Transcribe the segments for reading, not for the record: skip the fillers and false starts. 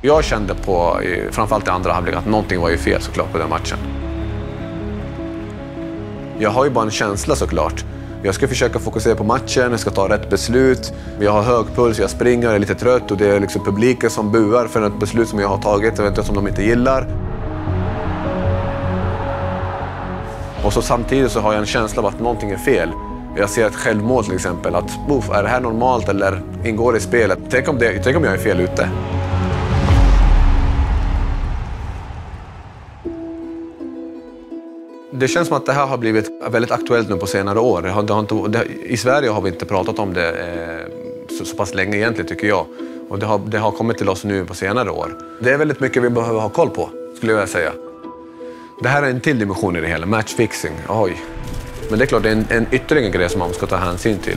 Jag kände på, framförallt i andra halvlek, att någonting var ju fel såklart på den matchen. Jag har ju bara en känsla såklart. Jag ska försöka fokusera på matchen, jag ska ta rätt beslut. Jag har hög puls, jag springer, jag är lite trött och det är liksom publiken som buar för ett beslut som jag har tagit, eventuellt som de inte gillar. Och så samtidigt så har jag en känsla av att någonting är fel. Jag ser ett självmål till exempel, att är det här normalt eller ingår det i spelet? Tänk om jag är fel ute. Det känns som att det här har blivit väldigt aktuellt nu på senare år. I Sverige har vi inte pratat om det så pass länge egentligen, tycker jag. Och det har kommit till oss nu på senare år. Det är väldigt mycket vi behöver ha koll på, skulle jag säga. Det här är en till dimension i det hela, matchfixing. Oj. Men det är klart, det är en ytterligare grej som man ska ta hänsyn till.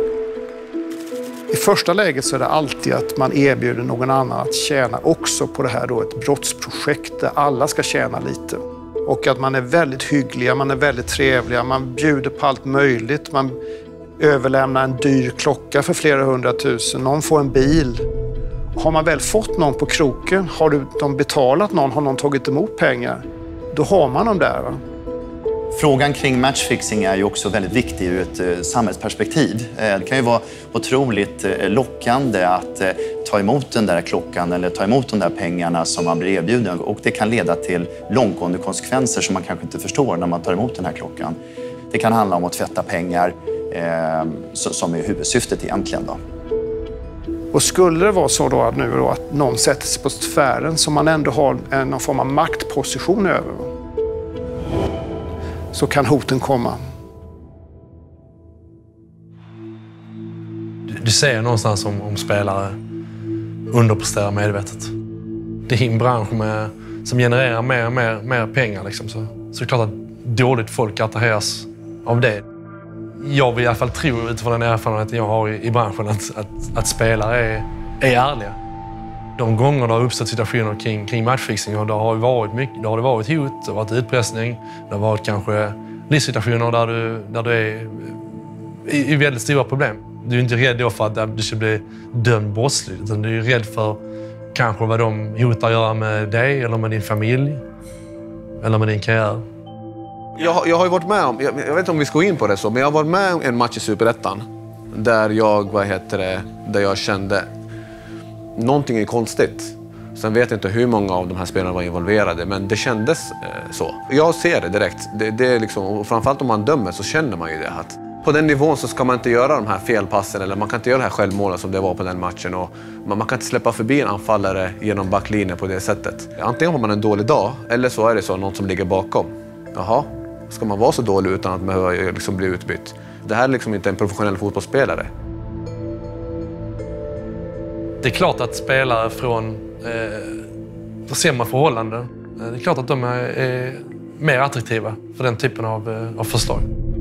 I första läget så är det alltid att man erbjuder någon annan att tjäna också på det här då, ett brottsprojekt där alla ska tjäna lite. Och att man är väldigt hyggliga, man är väldigt trevliga, man bjuder på allt möjligt. Man överlämnar en dyr klocka för flera 100 000, någon får en bil. Har man väl fått någon på kroken, har de betalat någon, har någon tagit emot pengar, då har man dem där, va? Frågan kring matchfixing är ju också väldigt viktig ur ett samhällsperspektiv. Det kan ju vara otroligt lockande att ta emot den där klockan eller ta emot de där pengarna som man blir erbjuden. Och det kan leda till långtgående konsekvenser som man kanske inte förstår när man tar emot den här klockan. Det kan handla om att tvätta pengar som är huvudsyftet egentligen då. Och skulle det vara så då att någon sätter sig på sfären som man ändå har någon form av maktposition över, så kan hoten komma. Du ser någonstans om spelare underpresterar medvetet. Det är en bransch som genererar mer pengar. Liksom, så det är klart att dåligt folk attraheras av det. Jag vill i alla fall tro, utifrån den erfarenheten jag har i branschen, att spelare är ärliga. De gånger det har uppstått situationer kring matchfixing, och det har varit hot, det har varit utpressning, det har varit kanske livssituationer där du är i väldigt stora problem. Du är inte rädd då för att du ska bli dömd brottslig, utan du är rädd för kanske vad de hotar att göra med dig eller med din familj eller med din karriär. Jag har ju varit med om, jag vet inte om vi ska gå in på det så, men jag har varit med om en match i Superettan där jag kände någonting är konstigt. Sen vet jag inte hur många av de här spelarna var involverade, men det kändes så. Jag ser det direkt. Det är liksom, och framförallt om man dömer så känner man ju det. Att på den nivån så ska man inte göra de här felpassen, eller man kan inte göra det här självmålet som det var på den matchen. Och man kan inte släppa förbi en anfallare genom backlinjen på det sättet. Antingen har man en dålig dag, eller så är det så något som ligger bakom. Jaha, ska man vara så dålig utan att behöva liksom bli utbytt? Det här är liksom inte en professionell fotbollsspelare. Det är klart att spelare från sämre förhållanden, det är klart att de är mer attraktiva för den typen av förslag.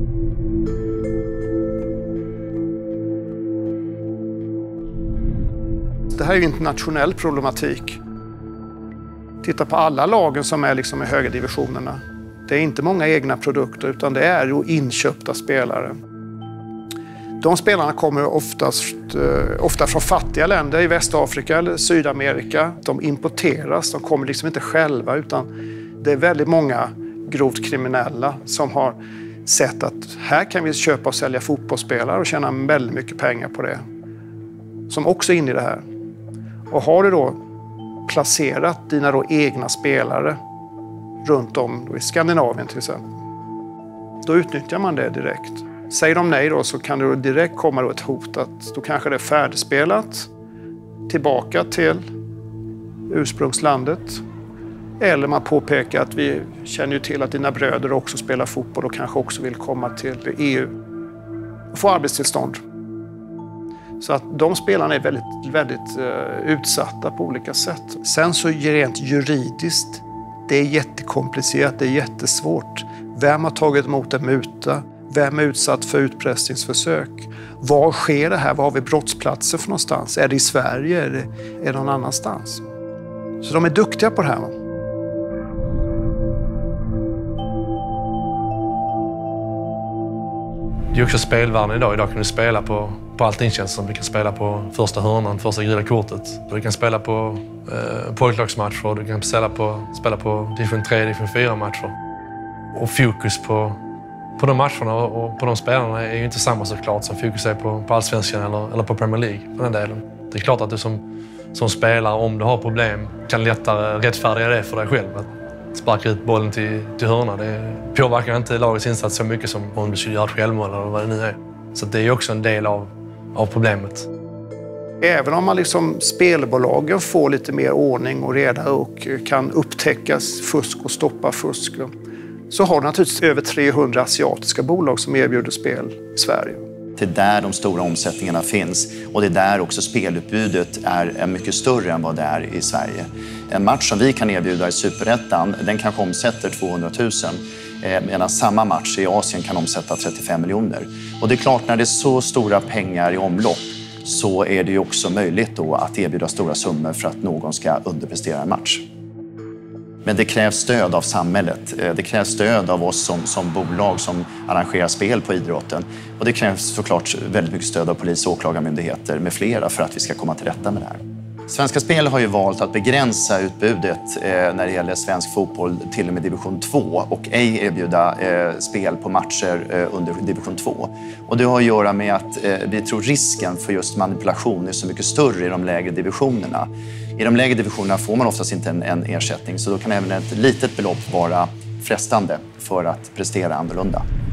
Det här är ju internationell problematik. Titta på alla lagen som är liksom i höga divisionerna. Det är inte många egna produkter, utan det är ju inköpta spelare. De spelarna kommer ofta från fattiga länder i Västafrika eller Sydamerika. De importeras, de kommer liksom inte själva, utan det är väldigt många grovt kriminella som har sett att här kan vi köpa och sälja fotbollsspelare och tjäna väldigt mycket pengar på det. Som också är inne i det här. Och har du då placerat dina då egna spelare runt om då i Skandinavien till exempel, då utnyttjar man det direkt. Säger de nej då, så kan det direkt komma då ett hot att då kanske det är färdigspelat tillbaka till ursprungslandet. Eller man påpekar att vi känner ju till att dina bröder också spelar fotboll och kanske också vill komma till EU och få arbetstillstånd. Så att de spelarna är väldigt utsatta på olika sätt. Sen så rent juridiskt, det är jättekomplicerat, det är jättesvårt. Vem har tagit emot en muta? Vem är utsatt för utpressningsförsök? Var sker det här? Var har vi brottsplatser för någonstans? Är det i Sverige? Är det någon annanstans? Så de är duktiga på det här. Det är också spelvärlden idag. Idag kan du spela på på allting känns som. Du kan spela på första hörnan, första gula kortet. Du kan spela på pojklagsmatcher, du kan spela på division 3, division 4-matcher. Och fokus på de matcherna och på de spelarna är ju inte samma såklart som fokus är på Allsvenskan eller på Premier League på den delen. Det är klart att du som spelare, om du har problem, kan lättare rättfärdiga det för dig själv. Att sparka ut bollen till hörna, det påverkar inte lagets insats så mycket som om du skulle göra ett självmål eller vad det nu är. Så det är också en del av problemet. Även om man liksom spelbolagen får lite mer ordning och reda och kan upptäckas fusk och stoppa fusk, så har naturligtvis över 300 asiatiska bolag som erbjuder spel i Sverige. Det är där de stora omsättningarna finns och det är där också spelutbudet är mycket större än vad det är i Sverige. En match som vi kan erbjuda i Superettan, den kanske omsätter 200 000 medan samma match i Asien kan omsätta 35 miljoner. Och det är klart, när det är så stora pengar i omlopp så är det ju också möjligt då att erbjuda stora summor för att någon ska underprestera en match. Men det krävs stöd av samhället. Det krävs stöd av oss som bolag som arrangerar spel på idrotten. Och det krävs såklart väldigt mycket stöd av polis- och åklagarmyndigheter med flera för att vi ska komma till rätta med det här. Svenska Spel har ju valt att begränsa utbudet när det gäller svensk fotboll till och med division 2 och ej erbjuda spel på matcher under division 2. Och det har att göra med att vi tror risken för just manipulation är så mycket större i de lägre divisionerna. I de lägre divisionerna får man oftast inte en ersättning, så då kan även ett litet belopp vara frestande för att prestera annorlunda.